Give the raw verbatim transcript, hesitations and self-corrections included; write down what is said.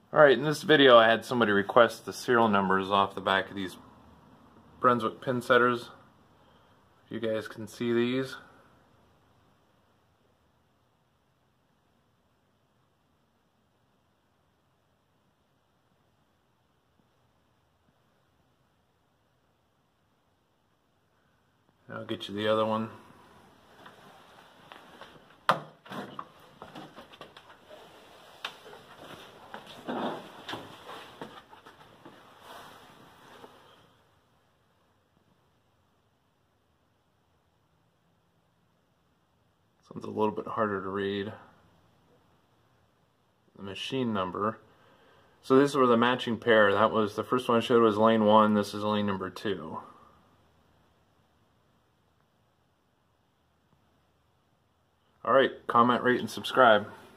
Alright, in this video I had somebody request the serial numbers off the back of these Brunswick pin setters. If you guys can see these. I'll get you the other one. This one's a little bit harder to read. The machine number. So these were the matching pair. That was the first one I showed was lane one. This is lane number two. Alright, comment, rate, and subscribe.